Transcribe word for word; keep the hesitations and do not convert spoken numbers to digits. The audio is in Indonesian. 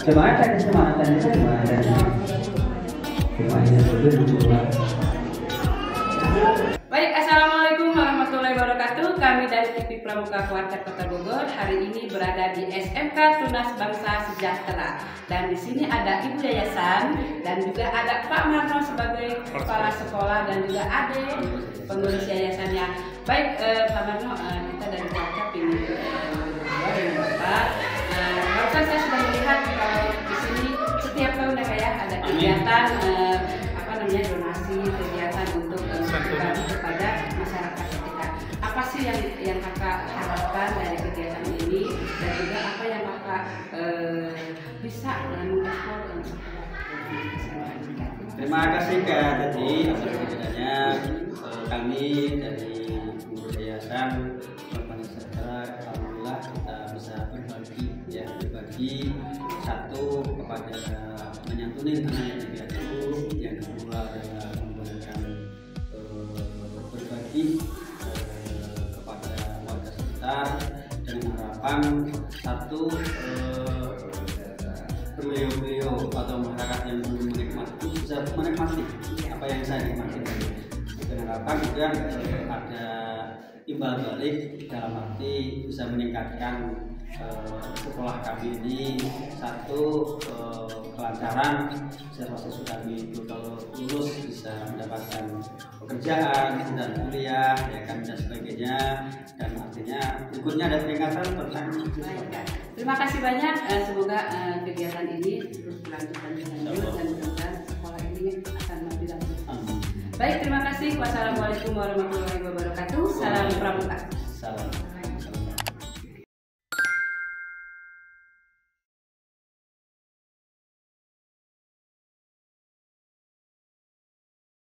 Semangat, semangat, semangat. Baik, assalamualaikum warahmatullahi wabarakatuh. Kami dari T V Pramuka Kuarter Kota Bogor hari ini berada di S M K Tunas Bangsa Sejahtera. Dan di sini ada Ibu Yayasan dan juga ada Pak Marno sebagai kepala sekolah dan juga Ade pengurus yayasannya. Baik, eh, Pak Marno, eh, kita dari Kuarter ini berdua dengan Bapak. Eh, Bapak saya sudah melihat kalau di sini setiap tahun ya kayak ada kegiatan eh, apa namanya donasi kegiatan untuk berbagi kepada masyarakat kita. Apa sih yang yang kakak harapkan dari kegiatan ini dan juga apa yang kakak eh, bisa mengekspor untuk sekolah? Terima kasih Kak Teti atas kegiatannya. Kami dari pengurus yayasan Bangsa Sejahtera, alhamdulillah kita bisa berbagi ya berbagi satu kepada menyantuni anak yatim piatu, yang kedua adalah menggunakan uh, berbagi uh, kepada warga sekitar dengan harapan satu uh, beliau-beliau atau masyarakat yang belum menikmati bisa menikmati apa yang saya nikmati, dengan harapan juga uh, ada imbal balik dalam arti bisa meningkatkan uh, sekolah kami ini satu uh, kelancaran, siapa sudah kalau lulus bisa mendapatkan pekerjaan dan kuliah ya kan dan sebagainya, dan artinya berikutnya ada peningkatan tentang. Terima kasih banyak, semoga uh, kegiatan ini terus berlanjut dan berlanjut dan mudah-mudahan sekolah ini akan lebih lanjut. Baik, terima kasih. Wassalamualaikum warahmatullahi wabarakatuh. Salam Pramuka.